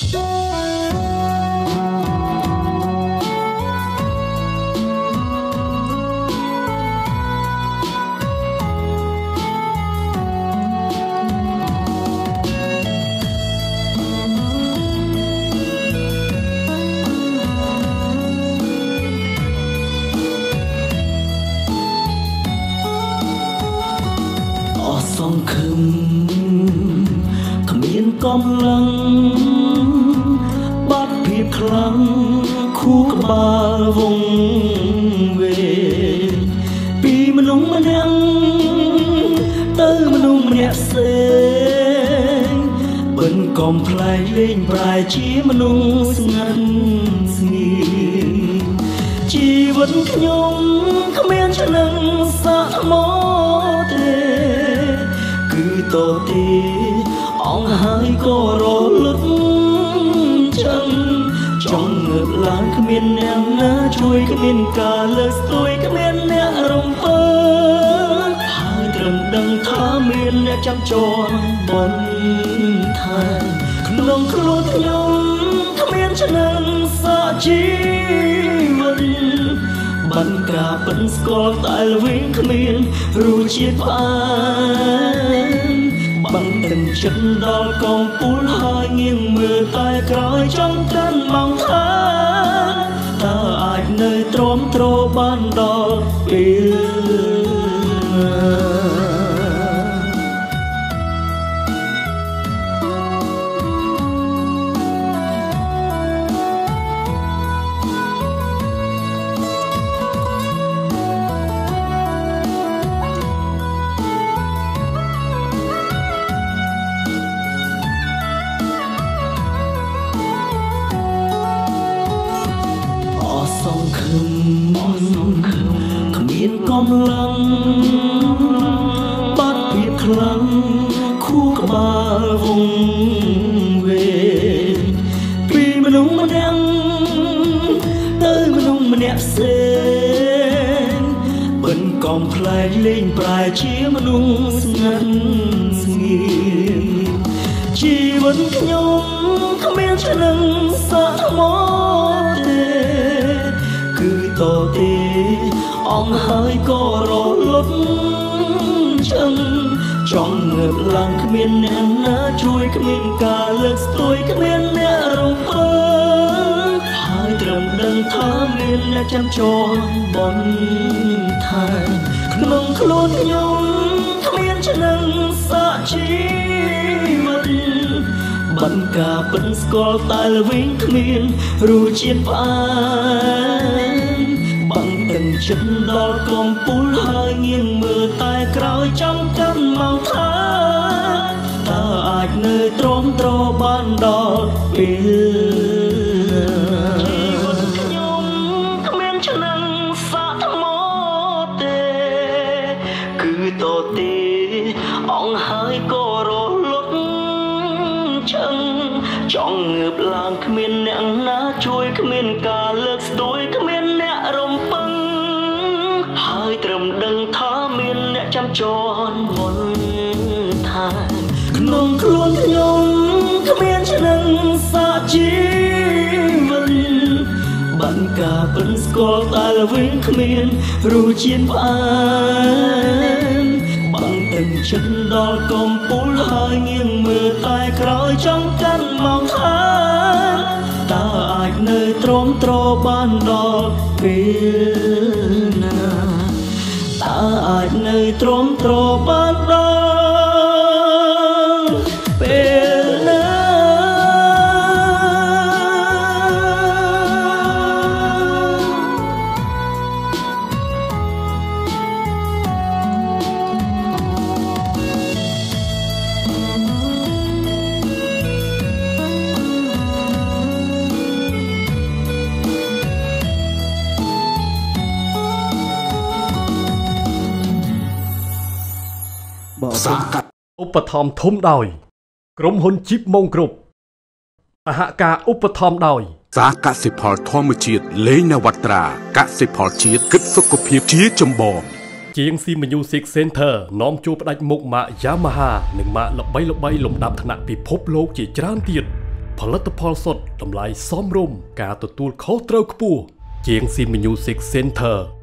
សង្ឃឹមគ្មានកំឡឹងបាត់ភាពខ្លាំងខួរក្បាលវងវេពីមនុស្សម្នាក់ទៅមនុស្សម្នាក់ផ្សេងបិណ្ឌកំប្លែងលេងប្រែជាមនុស្សស្ងាត់ស្ងៀមជីវិតខ្ញុំគ្មានឆ្នាំសាក់មកទេគឺតទេអង្គហើយក៏រលត់ចឹងចង់ងើបឡើងគ្មានអ្នកណាជួយគ្មានការលើកស្ទួយគ្មានអ្នករំពើហើយត្រឹមដឹងថាមានអ្នកចាំជន់បនថែក្នុងខ្លួនខ្ញុំគ្មានឆ្នាំសាជីវិតបានការពិនស្គាល់តែល្វីងគ្មានរសជាតិផ្អែមបានទាំងចិត្តដល់កងពូលហើយងាងមើលតែក្រោយចង់កាន់មកថាតើអាចនៅទ្រាំទ្របានដល់ពេលសង្ឃឹមគ្មានកំឡឹងបាត់ភាពខ្លាំងខួរក្បាលវងវេពីមនុស្សម្នាក់ទៅមនុស្សម្នាក់ផ្សេងបិណ្ឌកំប្លែងលេងប្រែជាមនុស្សស្ងាត់ស្ងៀមជីវិតខ្ញុំគ្មានឆ្នាំសាក់មកទេគឺតទេអង្គហើយក៏រលត់ចឹងចង់ងើបឡើងគ្មានអ្នកណាជួយគ្មានការលើកស្ទួយគ្មានអ្នករំពើហើយត្រឹមដឹងថាមានអ្នកចាំជន់បនថែក្នុងខ្លួនខ្ញុំគ្មានឆ្នាំសាជីវិតបានការពិនស្គាល់តែល្វីងគ្មានរសជាតិផ្អែមបានទាំងចិត្តដល់កំពូលហើយងាងមើលតែក្រោយចង់កាន់មកថាតើអាចនៅទ្រាំទ្របានដល់ពេលជីវិតខ្ញុំគ្មានឆ្នាំសាក់ថ្មទេគឺតទេអង្គហើយក៏រលត់ចឹងចង់ងើបឡើងគ្មានអ្នកណាជួយគ្មានការលើកស្ទួយគ្មានអ្នករំពឹងហើយត្រឹមដឹងថាមានអ្នកចាំជន់មុនថាក្នុងខ្លួនខ្ញុំគ្មានឆ្នាំសាជីវិតបានការពិនស្គាល់តែល្វីងគ្មានរសជាតិផ្អែមបានទាំងចិត្តដល់កំពូលហើយងាងមើលតែក្រោយចង់កាន់មកថាតើអាចនៅទ្រាំទ្របានដល់ពេលណាតើអាចនៅទ្រាំទ្របានដល់ពេលណាឧបត្ថម្ភធំដោយក្រុមហ៊ុនជីបម៉ុងគ្រប់សហការឧបត្ថម្ភដោយសាកសិផលធម្មជាតិលេងនវត្រាកសិផលជាតិគិតសុខភាពជាចម្បងជាង C Music Center នាំជួបផ្ដាច់មុខម៉ាក Yamaha និងម៉ាកល្បីៗលំដាប់ថ្នាក់ពិភពលោកជាច្រើនទៀតផលិតផលសុទ្ធតម្លៃសមរម្យការទទួលខុសត្រូវខ្ពស់ជាង Sim Music Center